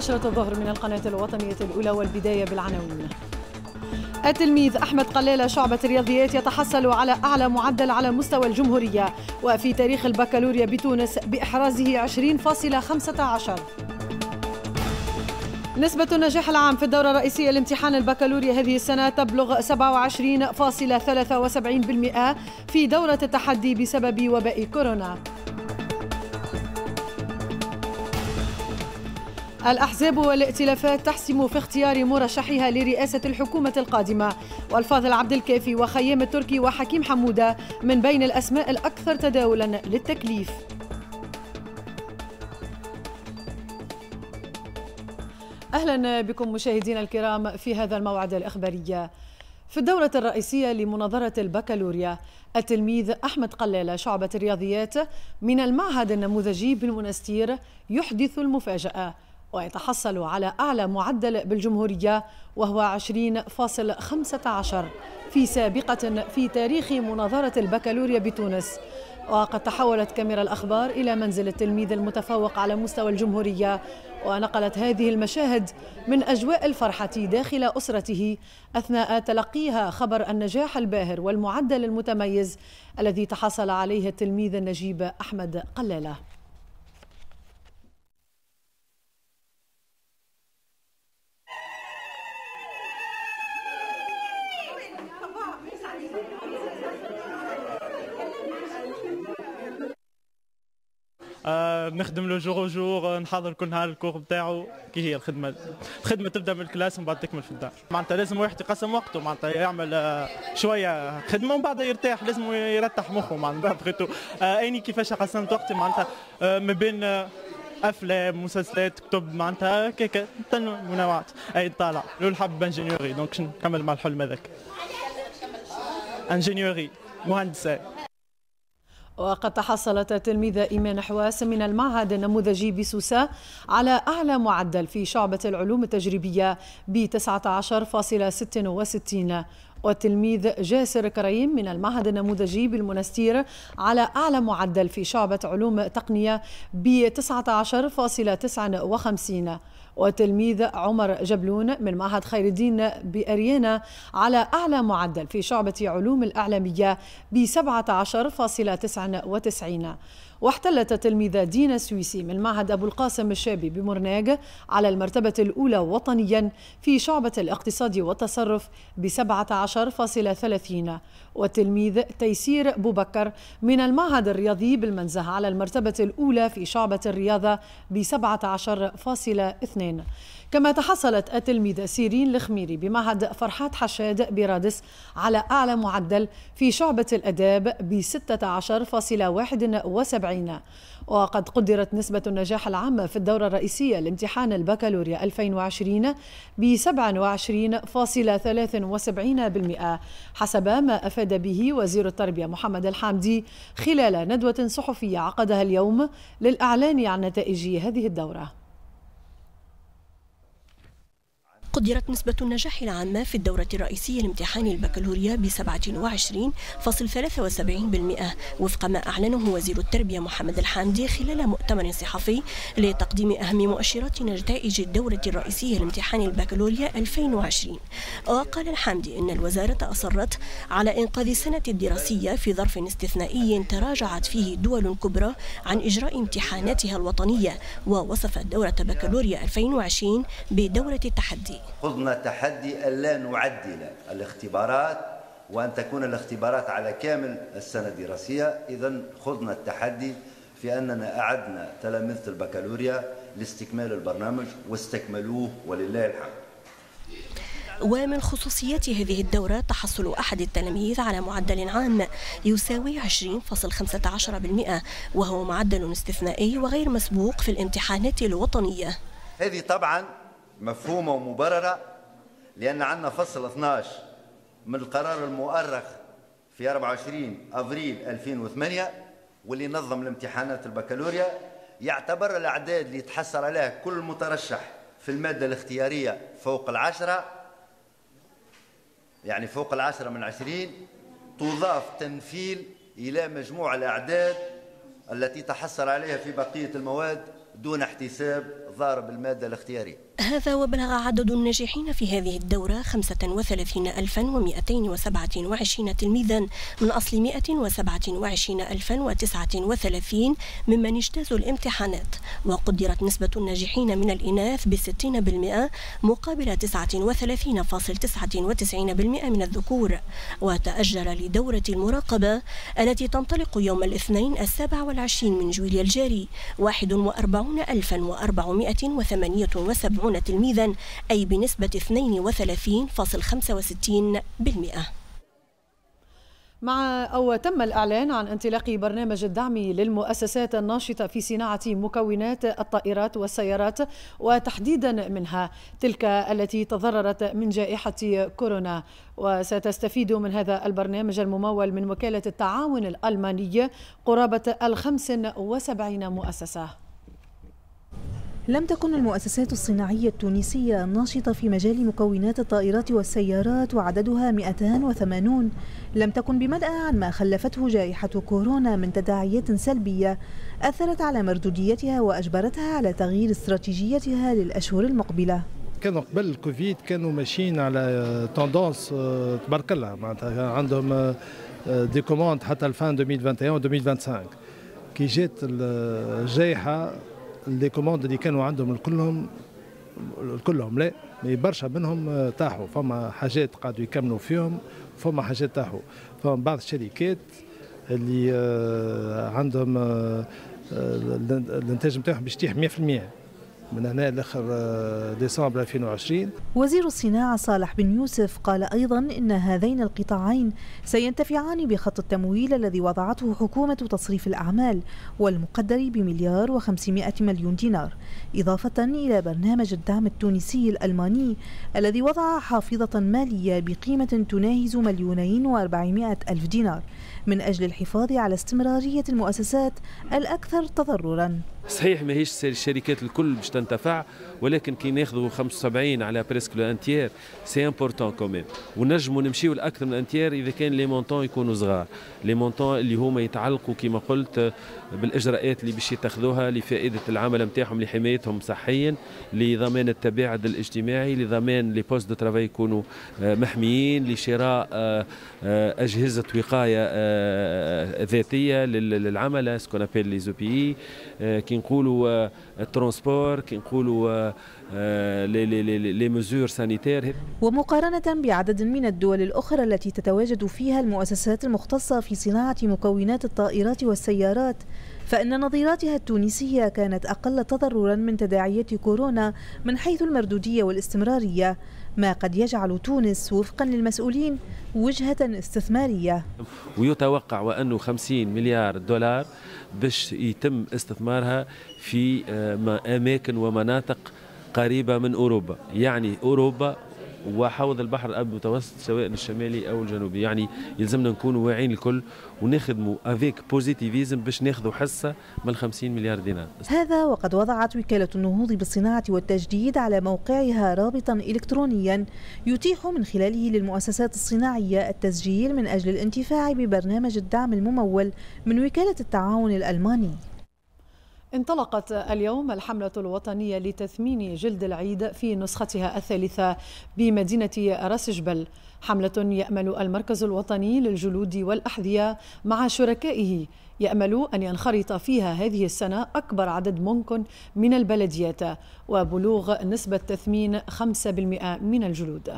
10 الظهر من القناة الوطنية الأولى، والبداية بالعناوين. التلميذ أحمد قلالة شعبة الرياضيات يتحصل على أعلى معدل على مستوى الجمهورية وفي تاريخ البكالوريا بتونس بإحرازه 20.15. نسبة النجاح العام في الدورة الرئيسية لامتحان البكالوريا هذه السنة تبلغ 27.73% في دورة التحدي بسبب وباء كورونا. الأحزاب والائتلافات تحسم في اختيار مرشحيها لرئاسة الحكومة القادمة، والفاضل عبد الكافي وخيام التركي وحكيم حمودة من بين الأسماء الأكثر تداولا للتكليف. أهلا بكم مشاهدينا الكرام في هذا الموعد الإخباري. في الدورة الرئيسية لمناظرة البكالوريا، التلميذ أحمد قلالة شعبة الرياضيات من المعهد النموذجي بالمنستير يحدث المفاجأة ويتحصل على أعلى معدل بالجمهورية وهو 20.15 في سابقة في تاريخ مناظرة البكالوريا بتونس. وقد تحولت كاميرا الأخبار إلى منزل التلميذ المتفوق على مستوى الجمهورية، ونقلت هذه المشاهد من أجواء الفرحة داخل أسرته أثناء تلقيها خبر النجاح الباهر والمعدل المتميز الذي تحصل عليه التلميذ النجيب أحمد قلالة. نخدم له جور جور، نحضر كل نهار الكور بتاعه. كي هي الخدمه تبدا من الكلاس ومن بعد تكمل في الدار. معناتها لازم واحد يقسم وقته، معناتها يعمل شويه خدمه ومن بعد يرتاح، لازم يرتاح مخه. معناتها بغيتو اني كيفاش قسمت وقتي، معناتها ما بين افلام مسلسلات كتب، معناتها كيك منوعات. اي طالع لو الحب انجينيوري، دونك نكمل مع الحلم هذاك انجينيوري مهندسه. وقد تحصلت التلميذة إيمان حواس من المعهد النموذجي بسوسة على أعلى معدل في شعبة العلوم التجريبية ب 19.66، والتلميذ جاسر كريم من المعهد النموذجي بالمنستير على أعلى معدل في شعبة علوم تقنية ب 19.59، وتلميذ عمر جبلون من معهد خير الدين بأريانا على أعلى معدل في شعبة علوم الإعلامية ب 17.99. واحتلت التلميذة دينا السويسي من معهد أبو القاسم الشابي بمرناج على المرتبة الأولى وطنيا في شعبة الاقتصاد والتصرف ب 17.30، والتلميذ تيسير بوبكر من المعهد الرياضي بالمنزه على المرتبة الأولى في شعبة الرياضة ب 17.2. كما تحصلت التلميذة سيرين الخميري بمعهد فرحات حشاد برادس على أعلى معدل في شعبة الأداب ب 16.71. وقد قدرت نسبة النجاح العامة في الدورة الرئيسية لامتحان البكالوريا 2020 ب 27.73% حسب ما أفاد به وزير التربية محمد الحامدي خلال ندوة صحفية عقدها اليوم للإعلان عن نتائج هذه الدورة. قدرت نسبة النجاح العامة في الدورة الرئيسية لامتحان البكالوريا ب 27.73% وفق ما أعلنه وزير التربية محمد الحامدي خلال مؤتمر صحفي لتقديم أهم مؤشرات نتائج الدورة الرئيسية لامتحان البكالوريا 2020. وقال الحامدي إن الوزارة أصرت على إنقاذ السنة الدراسية في ظرف استثنائي تراجعت فيه دول كبرى عن إجراء امتحاناتها الوطنية، ووصف دورة بكالوريا 2020 بدورة التحدي. خضنا تحدي ألا نعدل الاختبارات وأن تكون الاختبارات على كامل السنة الدراسية. إذن خضنا التحدي في أننا أعدنا تلاميذ البكالوريا لاستكمال البرنامج واستكملوه ولله الحمد. ومن خصوصيات هذه الدورة تحصل أحد التلاميذ على معدل عام يساوي 20.15%، وهو معدل استثنائي وغير مسبوق في الامتحانات الوطنية. هذه طبعا مفهومة ومبررة، لأن عندنا فصل 12 من القرار المؤرخ في 24 أفريل 2008 واللي نظم الامتحانات البكالوريا، يعتبر الأعداد اللي يتحصل عليها كل مترشح في المادة الاختيارية فوق 10، يعني فوق 10 من 20، تضاف تنفيل إلى مجموع الأعداد التي تحصل عليها في بقية المواد دون احتساب ضارب المادة الاختيارية. هذا وبلغ عدد الناجحين في هذه الدورة 35227 تلميذا من أصل 127039 ممن اجتازوا الامتحانات، وقدرت نسبة الناجحين من الإناث ب60% مقابل 39.99% من الذكور. وتأجل لدورة المراقبة التي تنطلق يوم الاثنين 27 من جويلية الجاري 41,478 تلميذا، أي بنسبة 32.65%. تم الإعلان عن انطلاق برنامج الدعم للمؤسسات الناشطة في صناعة مكونات الطائرات والسيارات، وتحديدا منها تلك التي تضررت من جائحة كورونا. وستستفيد من هذا البرنامج الممول من وكالة التعاون الألماني قرابة 75 مؤسسة. لم تكن المؤسسات الصناعية التونسية الناشطة في مجال مكونات الطائرات والسيارات وعددها 280 لم تكن بمدأ عن ما خلفته جائحة كورونا من تداعيات سلبية أثرت على مردوديتها وأجبرتها على تغيير استراتيجيتها للأشهر المقبلة. كانوا قبل الكوفيد كانوا ماشيين على توندونس تبارك الله، معناتها عندهم دي كوموند حتى الفان 2021 و 2025. كي جات الجائحة لي كوموند اللي كانوا عندهم كلهم لا، مي برشا منهم طاحوا. فما حاجات قعدوا يكملوا فيهم، فما حاجات طاحوا. فما بعض الشركات اللي عندهم الانتاج نتاعهم باش يطيح 100% من هنا لاخر ديسمبر 2020. وزير الصناعة صالح بن يوسف قال أيضا إن هذين القطاعين سينتفعان بخط التمويل الذي وضعته حكومة تصريف الأعمال والمقدر ب1,500,000,000 دينار، إضافة إلى برنامج الدعم التونسي الألماني الذي وضع حافظة مالية بقيمة تناهز 2,400,000 دينار من أجل الحفاظ على استمرارية المؤسسات الأكثر تضرراً. صحيح ماهيش الشركات الكل باش تنتفع، ولكن كي ناخذوا 75 على بريسك لو انتيير سي امبورطون كوميم، ونجموا نمشيو لاكثر من انتيير اذا كان لي مونطون يكونوا صغار، لي مونطون اللي هما يتعلقوا كما قلت بالاجراءات اللي باش يتخذوها لفائده العمل نتاعهم، لحمايتهم صحيا، لضمان التباعد الاجتماعي، لضمان لي بوست دو ترافاي يكونوا محميين، لشراء اجهزه وقايه ذاتيه للعمل سكون ابيل لي زو بي، كي نقولوا الترونسبور، كي نقولوا لي مزور سانيتير. ومقارنة بعدد من الدول الأخرى التي تتواجد فيها المؤسسات المختصة في صناعة مكونات الطائرات والسيارات، فإن نظيراتها التونسية كانت أقل تضررا من تداعيات كورونا من حيث المردودية والاستمرارية، ما قد يجعل تونس وفقا للمسؤولين وجهة استثمارية. ويتوقع وأنه 50 مليار دولار باش يتم استثمارها في أماكن ومناطق قريبة من أوروبا، يعني أوروبا وحوض البحر الأبيض المتوسط سواء الشمالي أو الجنوبي. يعني يلزمنا نكونوا واعيين الكل ونخدموا افيك بوزيتيفيزم باش ناخذوا حصة من 50 مليار دينار. هذا وقد وضعت وكالة النهوض بالصناعة والتجديد على موقعها رابطا إلكترونيا يتيح من خلاله للمؤسسات الصناعية التسجيل من أجل الانتفاع ببرنامج الدعم الممول من وكالة التعاون الألماني. انطلقت اليوم الحملة الوطنية لتثمين جلد العيد في نسختها الثالثة بمدينة راس جبل، حملة يأمل المركز الوطني للجلود والأحذية مع شركائه يأمل أن ينخرط فيها هذه السنة أكبر عدد ممكن من البلديات وبلوغ نسبة تثمين 5% من الجلود.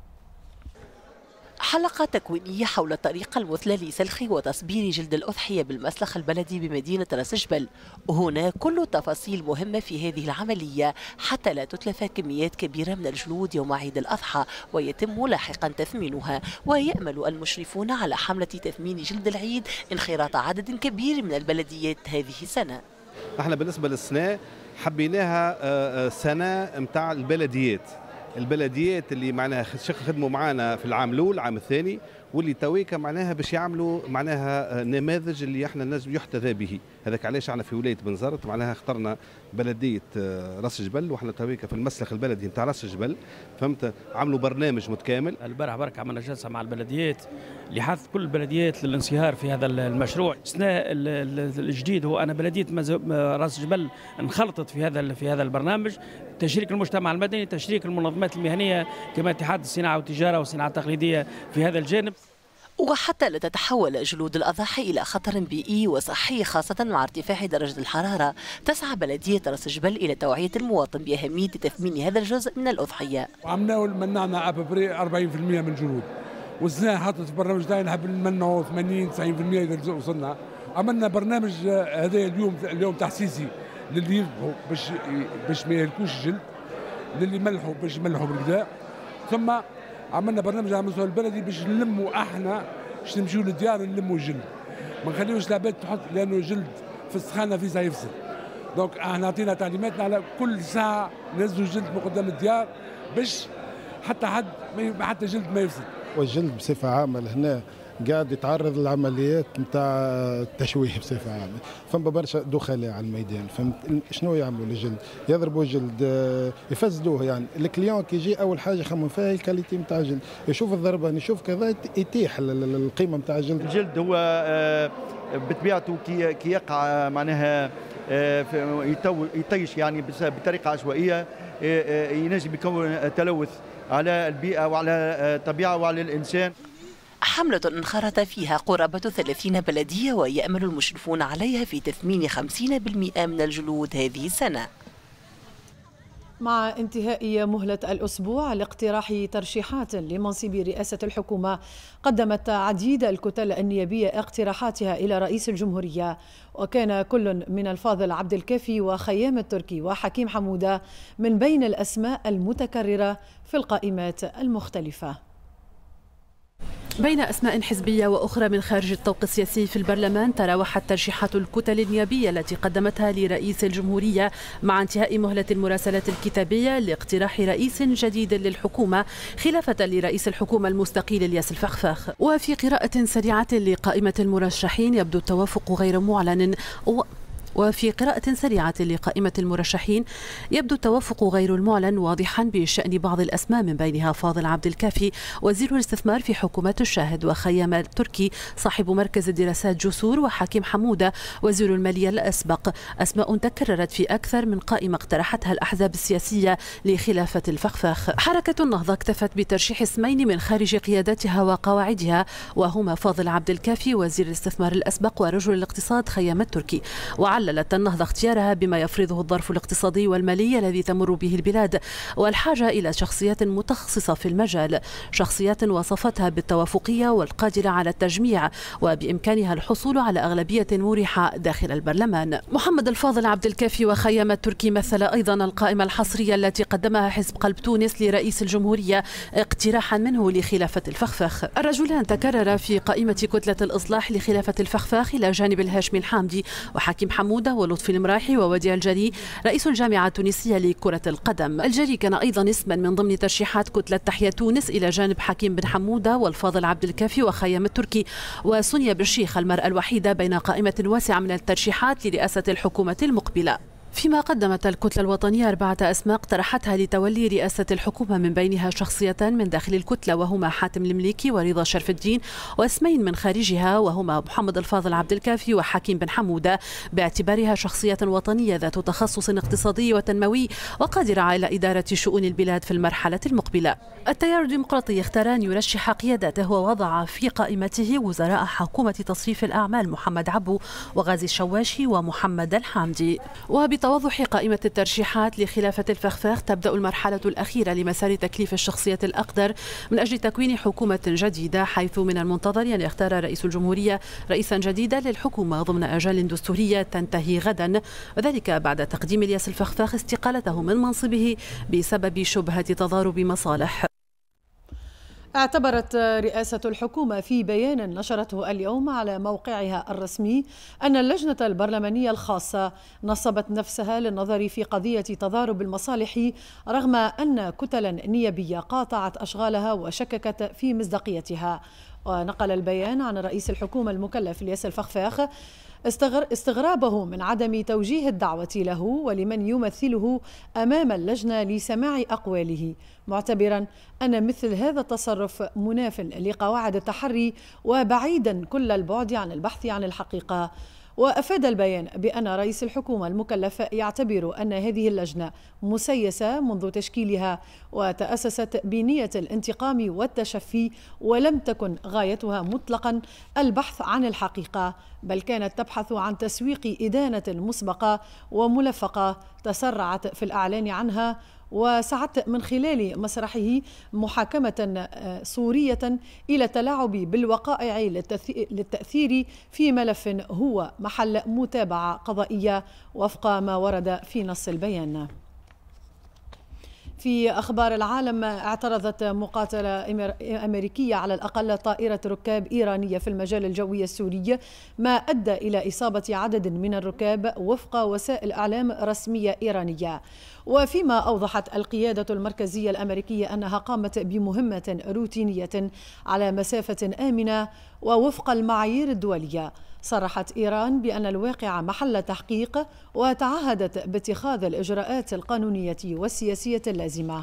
حلقة تكوينية حول الطريقة المثلى لسلخ وتصبير جلد الأضحية بالمسلخ البلدي بمدينة راس جبل. هنا كل التفاصيل مهمة في هذه العملية حتى لا تتلف كميات كبيرة من الجلود يوم عيد الأضحى ويتم لاحقا تثمينها. ويأمل المشرفون على حملة تثمين جلد العيد انخراط عدد كبير من البلديات هذه السنة. احنا بالنسبة للسنة حبيناها سنة متاع البلديات اللي معناها خدموا معنا في العام الأول العام الثاني واللي تويكا معناها باش يعملوا معناها نماذج اللي احنا الناس يحتذى به. هذاك علاش احنا في ولايه بنزرت معناها اخترنا بلديه راس جبل، واحنا تويكا في المسلخ البلدي نتاع راس جبل، فهمت؟ عملوا برنامج متكامل. البارح برك عملنا جلسه مع البلديات لحث كل البلديات للانصهار في هذا المشروع. السنه الجديد هو انا بلديه راس جبل انخلطت في هذا البرنامج، تشريك المجتمع المدني، تشريك المنظمات المهنيه كما اتحاد الصناعه والتجاره والصناعه التقليديه في هذا الجانب. وحتى لا تتحول جلود الأضاحي إلى خطر بيئي وصحي خاصة مع ارتفاع درجة الحرارة، تسعى بلدية راس جبل إلى توعية المواطن بأهمية تثمين هذا الجزء من الأضحية. عملنا منعنا أبري 40% من الجلود، والسنة حطت في برنامج تاعي نحب نمنعوا 80-90% إذا وصلنا. عملنا برنامج هذا اليوم تحسيسي للي يذبحوا باش ما يهلكوش الجلد، للي ملحوا باش يملحوا بالكدا، ثم عملنا برنامج على المستوى البلدي باش نلموا احنا باش نمشيو للديار نلموا الجلد، ما نخليوش العباد تحط، لانه الجلد في السخانه فيه يفسد. دونك احنا عطينا تعليماتنا على كل ساعه ننزلوا الجلد من قدام الديار باش حتى جلد ما يفسد. والجلد بصفه عامه هنا قاعد يتعرض للعمليات نتاع التشويه بصفه عامه، فما برشا دخلاء على الميدان، فهمت شنو يعملوا للجلد؟ يضربوا الجلد يفسدوه، يعني الكليون كي يجي اول حاجه يخمم فيها الكاليتي نتاع الجلد، يشوف الضربان يشوف كذا يتيح القيمه نتاع الجلد. الجلد هو بطبيعته كي يقع معناها يطيش يعني بطريقه عشوائيه، ينجم يكون تلوث على البيئه وعلى الطبيعه وعلى الانسان. حملة انخرط فيها قرابة 30 بلدية، ويأمل المشرفون عليها في تثمين 50% من الجلود هذه السنة. مع انتهاء مهلة الأسبوع لاقتراح ترشيحات لمنصب رئاسة الحكومة، قدمت عديد الكتل النيابية اقتراحاتها إلى رئيس الجمهورية، وكان كل من الفاضل عبد الكافي وخيام التركي وحكيم حمودة من بين الأسماء المتكررة في القائمات المختلفة. بين أسماء حزبية وأخرى من خارج الطوق السياسي في البرلمان، تراوحت ترشيحات الكتل النيابية التي قدمتها لرئيس الجمهورية مع انتهاء مهلة المراسلات الكتابية لاقتراح رئيس جديد للحكومة، خلافة لرئيس الحكومة المستقيل الياس الفخفاخ. وفي قراءة سريعة لقائمة المرشحين يبدو التوافق غير معلن غير المعلن واضحا بشأن بعض الأسماء، من بينها فاضل عبد الكافي وزير الاستثمار في حكومة الشاهد، وخيام التركي صاحب مركز الدراسات جسور، وحكيم حمودة وزير المالية الأسبق. أسماء تكررت في أكثر من قائمة اقترحتها الأحزاب السياسية لخلافة الفخفاخ. حركة النهضة اكتفت بترشيح اسمين من خارج قيادتها وقواعدها، وهما فاضل عبد الكافي وزير الاستثمار الأسبق ورجل الاقتصاد خيام التركي. عللت النهضة اختيارها بما يفرضه الظرف الاقتصادي والمالي الذي تمر به البلاد، والحاجة إلى شخصيات متخصصة في المجال، شخصيات وصفتها بالتوافقية والقادرة على التجميع، وبإمكانها الحصول على أغلبية مريحة داخل البرلمان. محمد الفاضل عبد الكافي وخيام التركي مثل أيضا القائمة الحصرية التي قدمها حزب قلب تونس لرئيس الجمهورية اقتراحا منه لخلافة الفخفاخ. الرجلان تكرر في قائمة كتلة الإصلاح لخلافة الفخفاخ إلى جانب الهاشمي الحامدي وحكيم حمودة ولطفي المراحي ووديع الجري رئيس الجامعة التونسية لكرة القدم. الجري كان أيضا اسما من ضمن ترشيحات كتلة تحيا تونس إلى جانب حكيم بن حمودة والفاضل عبد الكافي وخيام التركي وسونيا بالشيخ، المرأة الوحيدة بين قائمة واسعة من الترشيحات لرئاسة الحكومة المقبلة. فيما قدمت الكتلة الوطنية 4 أسماء اقترحتها لتولي رئاسة الحكومة، من بينها شخصيتان من داخل الكتلة وهما حاتم المليكي ورضا شرف الدين، واسمين من خارجها وهما محمد الفاضل عبد الكافي وحكيم بن حمودة، باعتبارها شخصية وطنية ذات تخصص اقتصادي وتنموي وقادرة على إدارة شؤون البلاد في المرحلة المقبلة. التيار الديمقراطي اختار أن يرشح قيادته ووضع في قائمته وزراء حكومة تصريف الأعمال محمد عبو وغازي الشواشي ومحمد الحامدي. وبتوضح قائمة الترشيحات لخلافة الفخفاخ تبدأ المرحلة الأخيرة لمسار تكليف الشخصية الأقدر من أجل تكوين حكومة جديدة، حيث من المنتظر أن يختار رئيس الجمهورية رئيسا جديدا للحكومة ضمن آجال دستورية تنتهي غدا، وذلك بعد تقديم الياس الفخفاخ استقالته من منصبه بسبب شبهة تضارب مصالح. اعتبرت رئاسة الحكومة في بيان نشرته اليوم على موقعها الرسمي أن اللجنة البرلمانية الخاصة نصبت نفسها للنظر في قضية تضارب المصالح، رغم أن كتلا نيابية قاطعت أشغالها وشككت في مصداقيتها. ونقل البيان عن رئيس الحكومة المكلف الياس الفخفاخ استغرابه من عدم توجيه الدعوة له ولمن يمثله أمام اللجنة لسماع أقواله، معتبرا أن مثل هذا التصرف مناف لقواعد التحري وبعيدا كل البعد عن البحث عن الحقيقة. وأفاد البيان بأن رئيس الحكومة المكلف يعتبر أن هذه اللجنة مسيسة منذ تشكيلها وتأسست بنية الانتقام والتشفي، ولم تكن غايتها مطلقا البحث عن الحقيقة، بل كانت تبحث عن تسويق إدانة مسبقة وملفقة تسرعت في الإعلان عنها وسعت من خلال مسرحه محاكمة صورية إلى التلاعب بالوقائع للتأثير في ملف هو محل متابعة قضائية وفق ما ورد في نص البيان. في أخبار العالم، اعترضت مقاتلة أمريكية على الأقل طائرة ركاب إيرانية في المجال الجوي السوري، ما أدى إلى إصابة عدد من الركاب وفق وسائل إعلام رسمية إيرانية. وفيما أوضحت القيادة المركزية الأمريكية أنها قامت بمهمة روتينية على مسافة آمنة ووفق المعايير الدولية، صرحت إيران بأن الواقع محل تحقيق وتعهدت باتخاذ الإجراءات القانونية والسياسية اللازمة.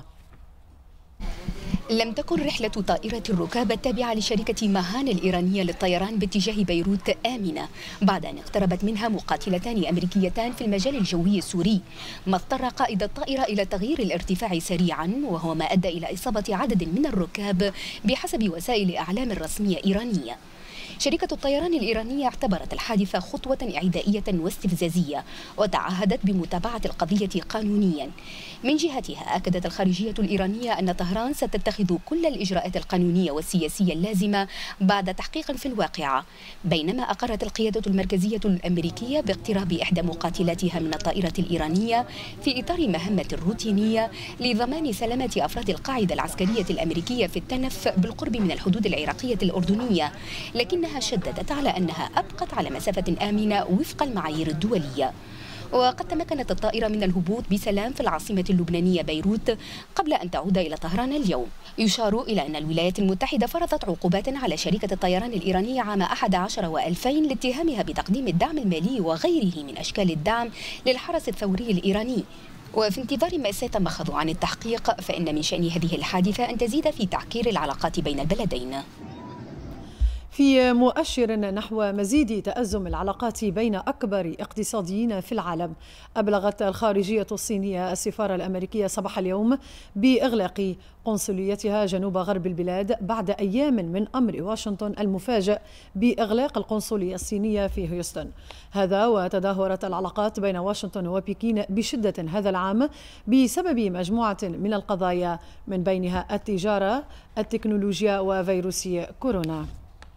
لم تكن رحلة طائرة الركاب التابعة لشركة ماهان الإيرانية للطيران باتجاه بيروت آمنة بعد أن اقتربت منها مقاتلتان أمريكيتان في المجال الجوي السوري، ما اضطر قائد الطائرة إلى تغيير الارتفاع سريعا، وهو ما أدى إلى إصابة عدد من الركاب بحسب وسائل أعلام رسمية إيرانية. شركة الطيران الإيرانية اعتبرت الحادثة خطوة إعدائية واستفزازية وتعهدت بمتابعة القضية قانونيا. من جهتها أكدت الخارجية الإيرانية أن طهران ستتخذ كل الإجراءات القانونية والسياسية اللازمة بعد تحقيق في الواقعة، بينما أقرت القيادة المركزية الأمريكية باقتراب إحدى مقاتلاتها من الطائرة الإيرانية في إطار مهمة روتينية لضمان سلامة أفراد القاعدة العسكرية الأمريكية في التنف بالقرب من الحدود العراقية الأردنية، لكنها شددت على أنها أبقت على مسافة آمنة وفق المعايير الدولية. وقد تمكنت الطائرة من الهبوط بسلام في العاصمة اللبنانية بيروت قبل أن تعود إلى طهران اليوم. يشار إلى أن الولايات المتحدة فرضت عقوبات على شركة الطيران الإيرانية عام 11 و2000 لاتهامها بتقديم الدعم المالي وغيره من أشكال الدعم للحرس الثوري الإيراني. وفي انتظار ما سيتمخض عن التحقيق، فإن من شأن هذه الحادثة أن تزيد في تعكير العلاقات بين البلدين. في مؤشر نحو مزيد تأزم العلاقات بين أكبر اقتصاديين في العالم، أبلغت الخارجية الصينية السفارة الأمريكية صباح اليوم بإغلاق قنصليتها جنوب غرب البلاد بعد أيام من أمر واشنطن المفاجئ بإغلاق القنصلية الصينية في هيوستن. هذا وتدهورت العلاقات بين واشنطن وبكين بشدة هذا العام بسبب مجموعة من القضايا، من بينها التجارة، التكنولوجيا وفيروس كورونا.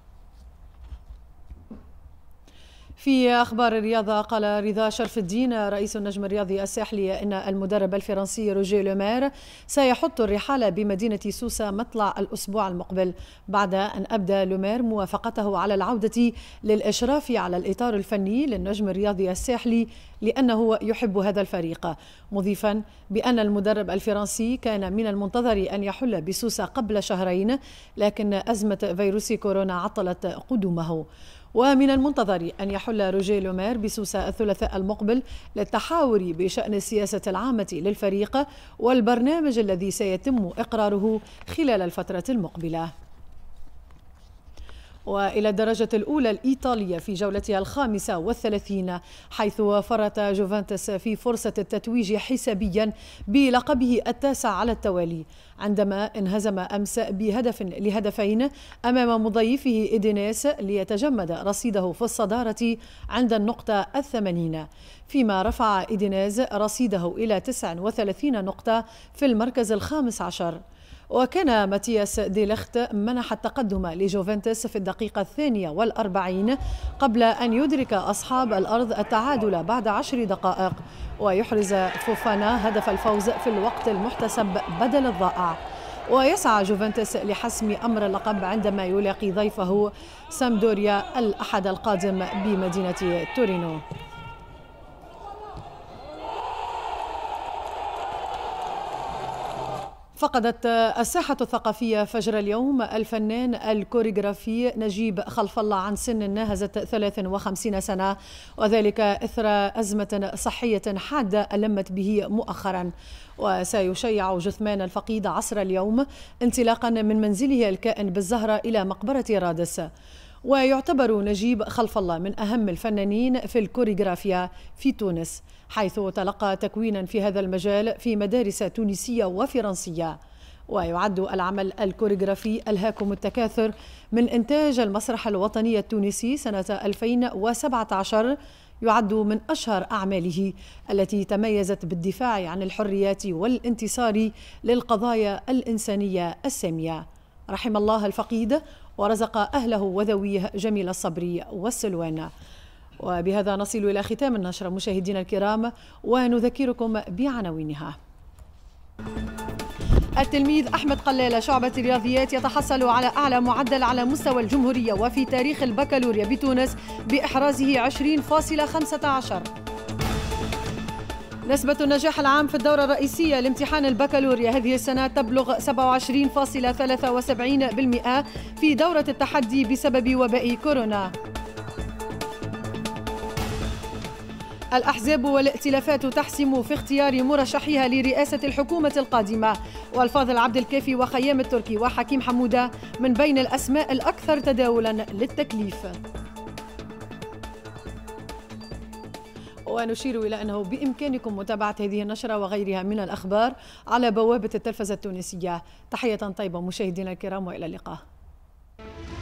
في أخبار الرياضة، قال رضا شرف الدين رئيس النجم الرياضي الساحلي إن المدرب الفرنسي روجيه لومير سيحط الرحال بمدينة سوسة مطلع الأسبوع المقبل، بعد أن أبدى لومير موافقته على العودة للإشراف على الإطار الفني للنجم الرياضي الساحلي لأنه يحب هذا الفريق، مضيفا بأن المدرب الفرنسي كان من المنتظر أن يحل بسوسة قبل شهرين، لكن أزمة فيروس كورونا عطلت قدومه. ومن المنتظر أن يحل روجيه لومير بسوسة الثلاثاء المقبل للتحاور بشأن السياسة العامة للفريق والبرنامج الذي سيتم إقراره خلال الفترة المقبلة. وإلى الدرجة الأولى الإيطالية في جولتها 35، حيث فرط جوفنتوس في فرصة التتويج حسابيا بلقبه التاسع على التوالي، عندما انهزم أمس بهدف لهدفين أمام مضيفه إدينيس ليتجمد رصيده في الصدارة عند النقطة 80، فيما رفع إدينيز رصيده إلى 39 نقطة في المركز 15. وكان ماتياس ديليخت منح التقدم لجوفنتوس في الدقيقة 42 قبل أن يدرك أصحاب الأرض التعادل بعد 10 دقائق ويحرز فوفانا هدف الفوز في الوقت المحتسب بدل الضائع. ويسعى جوفنتوس لحسم أمر اللقب عندما يلاقي ضيفه سامدوريا الأحد القادم بمدينة تورينو. فقدت الساحة الثقافية فجر اليوم الفنان الكوريغرافي نجيب خلف الله عن سن ناهزت 53 سنة، وذلك إثر أزمة صحية حادة ألمت به مؤخرا. وسيشيع جثمان الفقيد عصر اليوم انطلاقا من منزله الكائن بالزهرة إلى مقبرة رادس. ويعتبر نجيب خلف الله من أهم الفنانين في الكوريغرافيا في تونس، حيث تلقى تكوينا في هذا المجال في مدارس تونسية وفرنسية. ويعد العمل الكوريغرافي الهاكم التكاثر من إنتاج المسرح الوطني التونسي سنة 2017، يعد من أشهر أعماله التي تميزت بالدفاع عن الحريات والانتصار للقضايا الإنسانية السامية. رحم الله الفقيد ورزق أهله وذويه جميل الصبر والسلوان. وبهذا نصل إلى ختام النشرة مشاهدينا الكرام، ونذكركم بعناوينها. التلميذ أحمد قلالة شعبة الرياضيات يتحصل على أعلى معدل على مستوى الجمهورية وفي تاريخ البكالوريا بتونس بإحرازه 20.15. نسبة النجاح العام في الدورة الرئيسية لامتحان البكالوريا هذه السنة تبلغ 27.73% في دورة التحدي بسبب وباء كورونا. الأحزاب والائتلافات تحسم في اختيار مرشحيها لرئاسة الحكومة القادمة، والفاضل عبد الكافي وخيام التركي وحكيم حمودة من بين الأسماء الأكثر تداولا للتكليف. ونشير إلى أنه بإمكانكم متابعة هذه النشرة وغيرها من الأخبار على بوابة التلفزة التونسية. تحية طيبة مشاهدينا الكرام، وإلى اللقاء.